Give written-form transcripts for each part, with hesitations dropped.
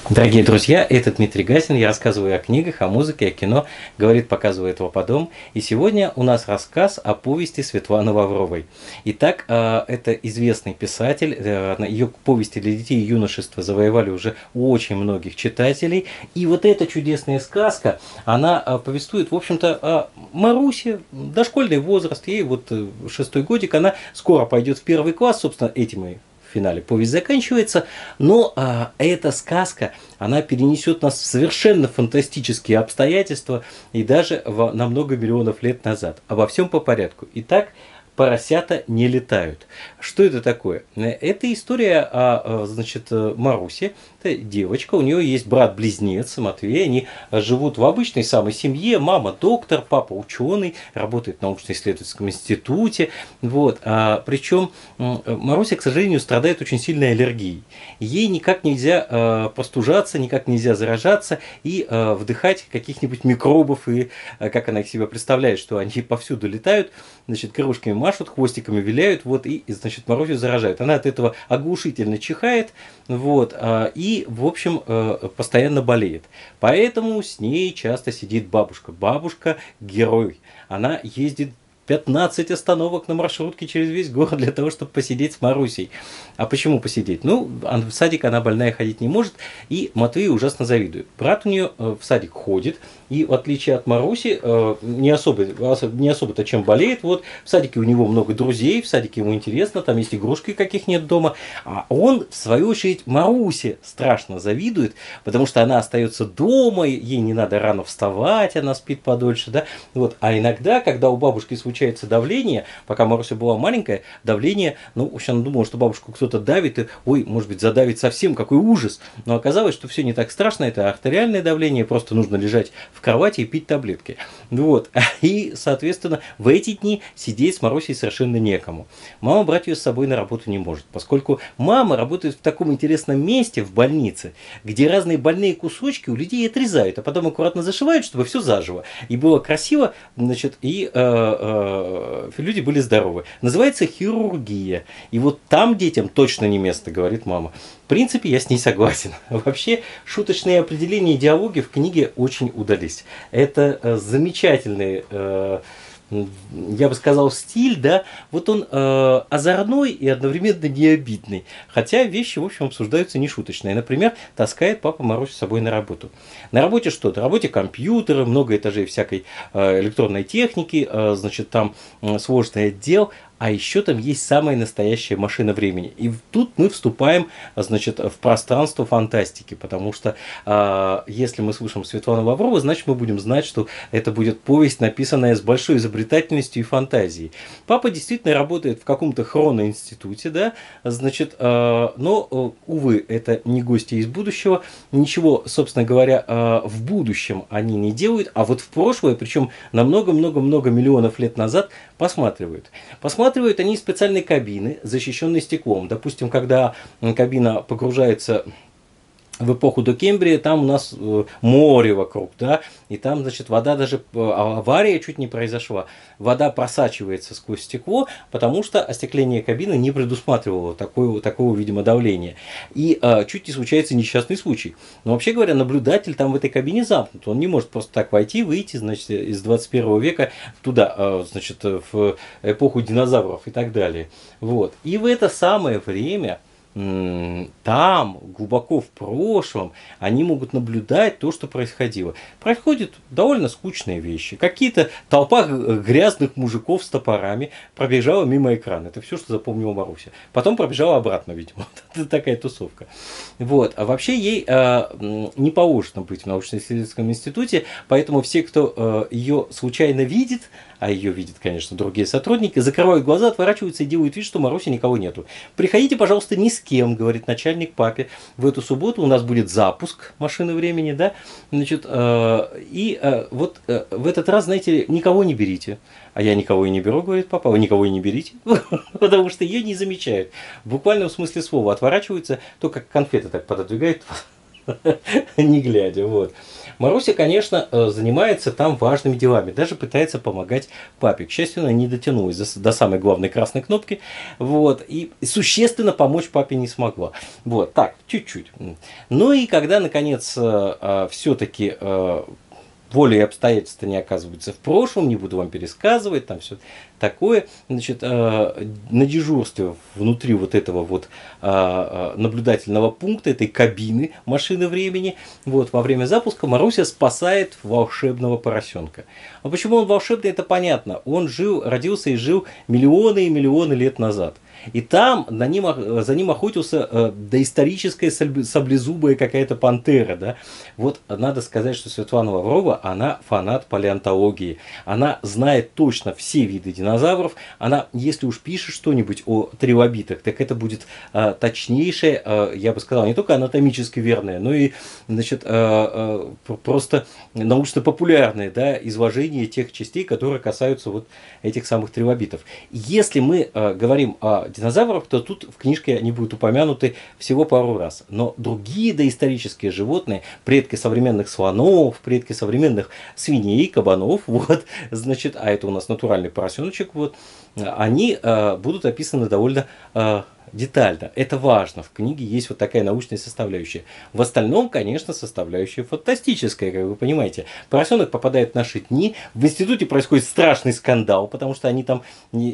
Дорогие друзья, это Дмитрий Гасин. Я рассказываю о книгах, о музыке, о кино. Говорит, показывает Ваподом. И сегодня у нас рассказ о повести Светланы Лавровой. Итак, это известный писатель. Ее повести для детей и юношества завоевали уже у очень многих читателей. И вот эта чудесная сказка, она повествует, в общем-то, о Марусе, дошкольный возраст. Ей вот 6-й годик, она скоро пойдет в 1 класс, собственно, этим и в финале повесть заканчивается, но эта сказка, она перенесет нас в совершенно фантастические обстоятельства и даже на много миллионов лет назад. Обо всем по порядку. Итак, поросята не летают. Что это такое? Это история о, Марусе. Это девочка, у нее есть брат-близнец Матвей. Они живут в обычной самой семье. Мама доктор, папа ученый, работает в научно-исследовательском институте. Вот. Причем Маруся, к сожалению, страдает очень сильной аллергией. Ей никак нельзя простужаться, никак нельзя заражаться и вдыхать каких-нибудь микробов. И как она их себе представляет, что они повсюду летают, крылышками машут, хвостиками виляют, вот, и Марусю заражают. Она от этого оглушительно чихает, вот, и, в общем, постоянно болеет. Поэтому с ней часто сидит бабушка. Бабушка – герой. Она ездит 15 остановок на маршрутке через весь город для того, чтобы посидеть с Марусей. А почему посидеть? Ну, в садик она больная ходить не может, и Матвей ужасно завидует. Брат у нее в садик ходит, и в отличие от Маруси, не особо-то чем болеет. Вот в садике у него много друзей, в садике ему интересно, там есть игрушки, каких нет дома. А он, в свою очередь, Марусе страшно завидует, потому что она остается дома, ей не надо рано вставать, она спит подольше, да. Вот. А иногда, когда у бабушки случается давление, пока Маруся была маленькая, давление, ну, в общем, она думала, что бабушку кто-то давит, и, ой, может быть, задавит совсем, какой ужас. Но оказалось, что все не так страшно, это артериальное давление, просто нужно лежать в кровати и пить таблетки. Вот. И, соответственно, в эти дни сидеть с Марусей совершенно некому. Мама брать ее с собой на работу не может, поскольку мама работает в таком интересном месте, в больнице, где разные больные кусочки у людей отрезают, а потом аккуратно зашивают, чтобы все заживо. И было красиво, и люди были здоровы. Называется хирургия. И вот там детям точно не место, говорит мама. В принципе, я с ней согласен. Вообще, шуточные определения и диалоги в книге очень удались. Это замечательный, я бы сказал, стиль, да, вот он озорной и одновременно не обидный. Хотя вещи, в общем, обсуждаются не шуточные. Например, таскает папа Марусю с собой на работу. На работе что? На работе компьютеры, много этажей всякой электронной техники, там сложный отдел. А еще там есть самая настоящая машина времени. И тут мы вступаем, в пространство фантастики. Потому что если мы слышим Светлану Лаврову, значит мы будем знать, что это будет повесть, написанная с большой изобретательностью и фантазией. Папа действительно работает в каком-то хроноинституте, да, но, увы, это не гости из будущего. Ничего, собственно говоря, в будущем они не делают, а вот в прошлое, причем на много-много-много миллионов лет назад, посматривают. Посматривают они из специальной кабины, защищенной стеклом. Допустим, когда кабина погружается в эпоху докембрия, там у нас море вокруг, да, и там, вода даже, авария чуть не произошла, вода просачивается сквозь стекло, потому что остекление кабины не предусматривало такого, видимо, давления. И чуть не случается несчастный случай. Но вообще говоря, наблюдатель там в этой кабине замкнут, он не может просто так войти, выйти, из 21 века туда, в эпоху динозавров и так далее. Вот. И в это самое время там, глубоко в прошлом, они могут наблюдать то, что происходило. Происходят довольно скучные вещи. Какие-то толпа грязных мужиков с топорами пробежала мимо экрана. Это все, что запомнила Маруся. Потом пробежала обратно, видимо. Это такая тусовка. Вот. А вообще ей не положено быть в научно-исследовательском институте, поэтому все, кто ее случайно видит, а ее видят, конечно, другие сотрудники, закрывают глаза, отворачиваются и делают вид, что Маруси никого нету. Приходите, пожалуйста, ни с кем, говорит начальник папе. В эту субботу у нас будет запуск машины времени, да, вот в этот раз, знаете ли, никого не берите. А я никого и не беру, говорит папа, вы никого и не берите, потому что ее не замечают. В буквальном смысле слова отворачиваются, то как конфеты так пододвигают не глядя, вот. Маруся, конечно, занимается там важными делами, даже пытается помогать папе. К счастью, она не дотянулась до самой главной красной кнопки, вот, и существенно помочь папе не смогла. Вот, так, чуть-чуть. Ну и когда, наконец, все-таки волей обстоятельств не оказываются в прошлом, не буду вам пересказывать, там все такое, значит, на дежурстве внутри вот этого вот наблюдательного пункта, этой кабины машины времени, вот, во время запуска Маруся спасает волшебного поросенка. А почему он волшебный, это понятно. Он родился и жил миллионы и миллионы лет назад. И там за ним охотился доисторическая саблезубая какая-то пантера. Да? Вот надо сказать, что Светлана Лаврова, она фанат палеонтологии. Она знает точно все виды динозавров. Она, если уж пишет что-нибудь о трилобитах, так это будет точнейшее, я бы сказал, не только анатомически верное, но и, значит, просто научно-популярное, да, изложение тех частей, которые касаются вот этих самых трилобитов. Если мы говорим о динозавров, то тут в книжке они будут упомянуты всего пару раз. Но другие доисторические животные, предки современных слонов, предки современных свиней, кабанов, вот, значит, а это у нас натуральный поросеночек, вот, они будут описаны довольно детально. Это важно. В книге есть вот такая научная составляющая. В остальном, конечно, составляющая фантастическая, как вы понимаете. Поросенок попадает в наши дни. В институте происходит страшный скандал, потому что они там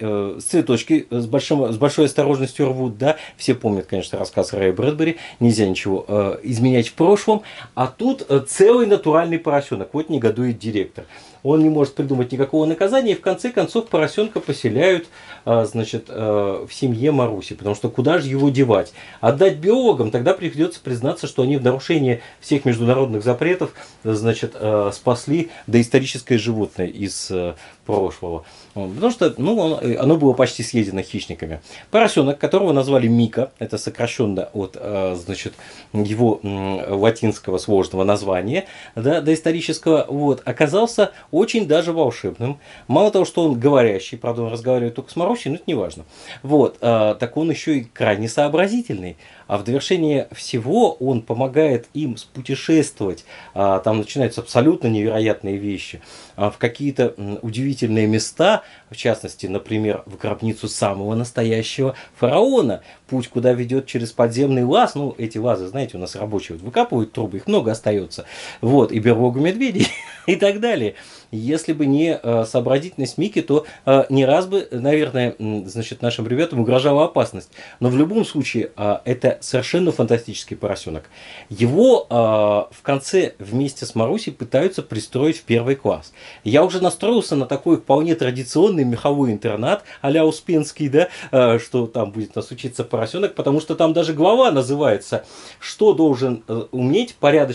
цветочки с большой осторожностью рвут. Да? Все помнят, конечно, рассказ Рэя Брэдбери. Нельзя ничего изменять в прошлом. А тут целый натуральный поросенок. Вот негодует директор. Он не может придумать никакого наказания, и в конце концов поросенка поселяют, значит, в семье Маруси, потому что куда же его девать? Отдать биологам, тогда придется признаться, что они в нарушение всех международных запретов, значит, спасли доисторическое животное из прошлого. Потому что оно было почти съедено хищниками. Поросенок, которого назвали Мика, это сокращенно от, значит, его латинского сложного названия, да, доисторического, вот, оказался очень даже волшебным. Мало того, что он говорящий, правда, он разговаривает только с Марусей, но это не важно. Вот, так он еще и крайне сообразительный. А в довершение всего он помогает им путешествовать. Там начинаются абсолютно невероятные вещи. В какие-то удивительные места, в частности, например, в гробницу самого настоящего фараона. Путь, куда ведет через подземный лаз. Ну, эти лазы, знаете, у нас рабочие вот выкапывают трубы, их много остается. Вот, и берлогу медведей и так далее. Если бы не сообразительность Мики, то не раз бы, наверное, значит, нашим ребятам угрожала опасность. Но в любом случае, это совершенно фантастический поросенок. Его в конце вместе с Марусей пытаются пристроить в первый класс. Я уже настроился на такой вполне традиционный меховой интернат а-ля Успенский, да, что там будет нас учиться поросенок, потому что там даже глава называется «Что должна уметь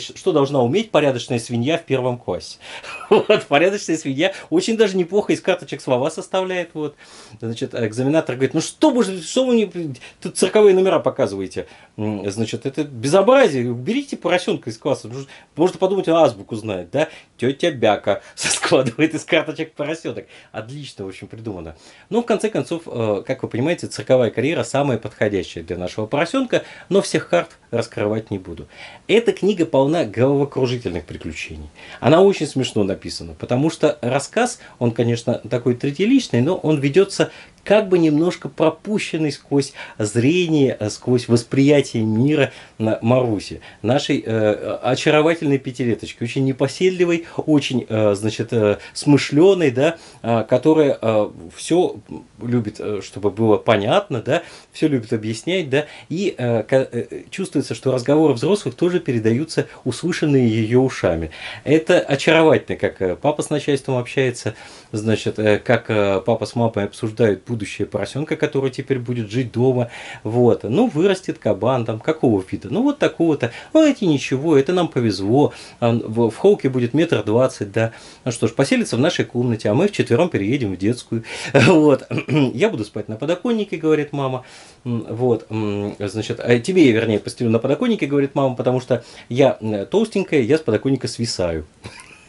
порядочная свинья в первом классе». Вот, порядочная свинья очень даже неплохо из карточек слова составляет. Вот. Значит, экзаменатор говорит, ну что вы мне тут цирковые номера показываете? Значит, это безобразие. Уберите поросенка из класса. Можно подумать, азбуку знает, да? Тетя Бяка складывает из карточек поросенок. Отлично, в общем, придумано. Но в конце концов, как вы понимаете, цирковая карьера самая подходящая для нашего поросенка, но всех карт раскрывать не буду. Эта книга полна головокружительных приключений. Она очень смешно написана, потому что рассказ, он, конечно, такой третьеличный, но он ведется как бы немножко пропущенный сквозь зрение, сквозь восприятие мира Маруси, нашей очаровательной пятилеточки, очень непоседливой, очень, значит, смышленой, да, которая все любит, чтобы было понятно, да, все любит объяснять, да, и чувствуется, что разговоры взрослых тоже передаются услышанные ее ушами. Это очаровательно, как папа с начальством общается, значит, как папа с мамой обсуждают будущее поросенка, который теперь будет жить дома. Вот. Ну, вырастет кабан, там, какого вида? Ну, вот такого-то. Ну, эти ничего, это нам повезло. В холке будет 1,20 м, да. Ну что ж, поселится в нашей комнате, а мы вчетвером переедем в детскую. Вот. Я буду спать на подоконнике, говорит мама. Вот. Значит, тебе я, вернее, постелю на подоконнике, говорит мама, потому что я толстенькая, я с подоконника свисаю.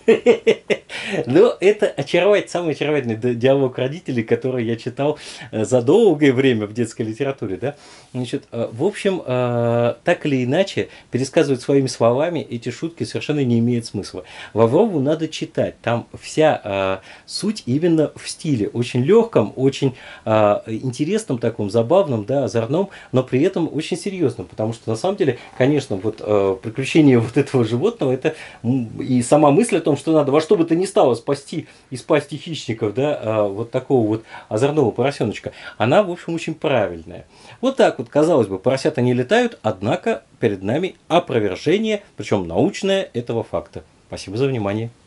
Но это самый очаровательный диалог родителей, который я читал за долгое время в детской литературе. Да? Значит, в общем, так или иначе, пересказывать своими словами эти шутки совершенно не имеет смысла. Лаврову надо читать. Там вся суть именно в стиле. Очень легком, очень интересном, таком забавном, да, озорном, но при этом очень серьезном. Потому что на самом деле, конечно, вот приключения вот этого животного, это и сама мысль о том, что надо во что бы то ни стало спасти из пасти хищников, да, вот такого вот озорного поросеночка, она, в общем, очень правильная. Вот так вот, казалось бы, поросята не летают, однако перед нами опровержение, причем научное, этого факта. Спасибо за внимание.